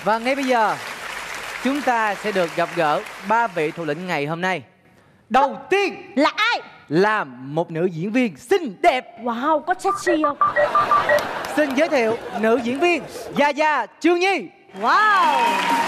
Và ngay bây giờ chúng ta sẽ được gặp gỡ ba vị thủ lĩnh ngày hôm nay. Đầu tiên là ai? Là một nữ diễn viên xinh đẹp. Wow, có sexy không? Xin giới thiệu nữ diễn viên Gia Chương Nhi. Wow.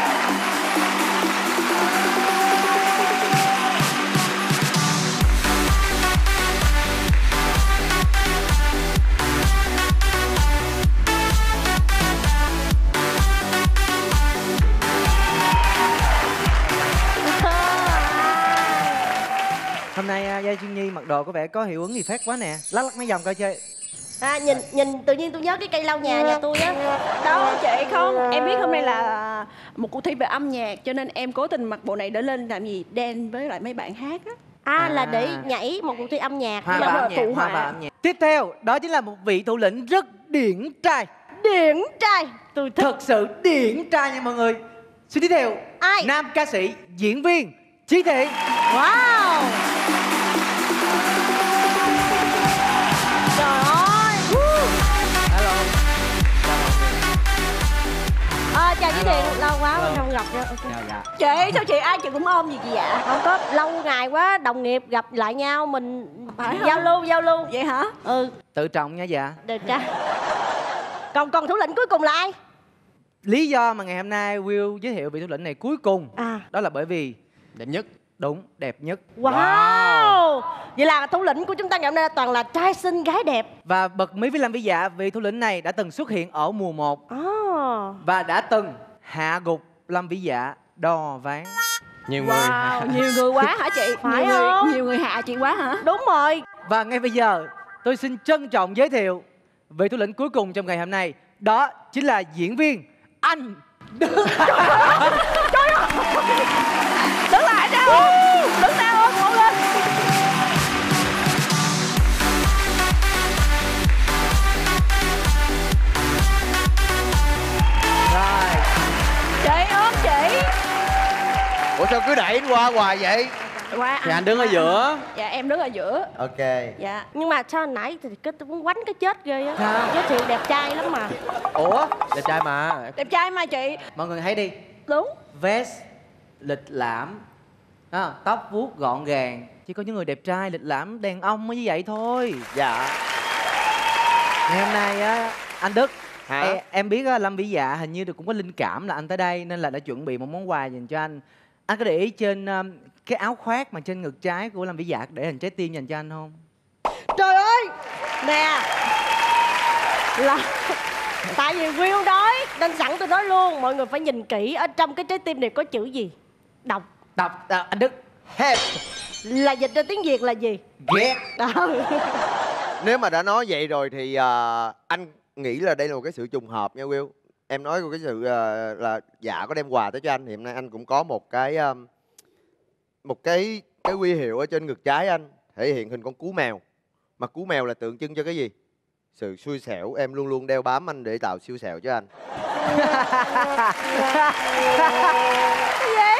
Hôm nay Gia Chương Nhi mặc đồ có vẻ có hiệu ứng gì phát quá nè. Lắc mấy vòng coi chơi. Nhìn tự nhiên tôi nhớ cái cây lau nhà tôi á. Đâu chị, không. Em biết hôm nay là một cuộc thi về âm nhạc, cho nên em cố tình mặc bộ này để lên làm gì dance với lại mấy bạn hát á. Là để nhảy một cuộc thi âm nhạc. Hoa và âm nhạc. Tiếp theo đó chính là một vị thủ lĩnh rất điển trai. Điển trai. Tôi thích. Thật sự điển trai nha mọi người. Xin giới thiệu ai? Nam ca sĩ, diễn viên Chí Thị. Wow. Trời ơi. Hello. Chào Chí Thị, lâu quá mình không gặp nhau. Dạ. Chị, sao chị ai chị cũng ôm gì dạ? Không có, lâu ngày quá đồng nghiệp gặp lại nhau mình phải giao lưu. Vậy hả? Ừ. Tự trọng nha dạ. Được ra. Còn thủ lĩnh cuối cùng là ai? Lý do mà ngày hôm nay Will giới thiệu vị thủ lĩnh này cuối cùng đó là bởi vì đẹp nhất. Đúng, đẹp nhất. Wow. Vậy là thủ lĩnh của chúng ta ngày hôm nay toàn là trai xinh gái đẹp. Và bật mí với Lâm Vĩ Dạ, vị thủ lĩnh này đã từng xuất hiện ở mùa 1 và đã từng hạ gục Lâm Vĩ Dạ đo ván. Nhiều người. Nhiều người quá hả chị? Phải không? Nhiều người hạ chị quá hả? Đúng rồi. Và ngay bây giờ tôi xin trân trọng giới thiệu vị thủ lĩnh cuối cùng trong ngày hôm nay. Đó chính là diễn viên Anh Đức. Trời ơi. Đứng lại đâu? Đứng nào ngồi lên. Rồi. Chị ôm chị. Ủa sao cứ đẩy anh qua hoài vậy? Qua Thì anh đứng ở giữa. Dạ em đứng ở giữa. Ok. Dạ. Nhưng mà sao nãy thì tôi muốn quánh cái chết ghê á. Sao? Giới thiệu đẹp trai lắm mà. Ủa? Đẹp trai mà. Đẹp trai mà chị. Mọi người thấy đi. Đúng. Vest lịch lãm, tóc vuốt gọn gàng. Chỉ có những người đẹp trai lịch lãm đàn ông mới như vậy thôi. Dạ. Ngày hôm nay á anh Đức, hả? Em biết á, Lâm Vĩ Dạ hình như cũng có linh cảm là anh tới đây nên là đã chuẩn bị một món quà dành cho anh. Anh có để ý trên cái áo khoác mà trên ngực trái của Lâm Vĩ Dạ để hình trái tim dành cho anh không? Trời ơi. Nè. Là tại vì Will nói nên sẵn tôi nói luôn, mọi người phải nhìn kỹ ở trong cái trái tim này có chữ gì. Đọc anh Đức. Hate. Là dịch ra tiếng Việt là gì? Ghét. Nếu mà đã nói vậy rồi thì anh nghĩ là đây là một cái sự trùng hợp nha Will. Em nói cái sự là Dạ có đem quà tới cho anh thì hôm nay anh cũng có một cái huy hiệu ở trên ngực trái anh thể hiện hình con cú mèo. Mà cú mèo là tượng trưng cho cái gì? Sự xui xẻo. Em luôn luôn đeo bám anh để tạo siêu xẻo cho anh. Yeah.